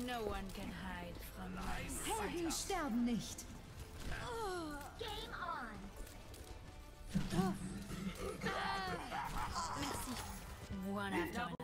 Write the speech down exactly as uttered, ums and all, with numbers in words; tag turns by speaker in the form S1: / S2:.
S1: No one can hide from my sight.
S2: Helden sterben nicht.
S3: Game on.
S1: One after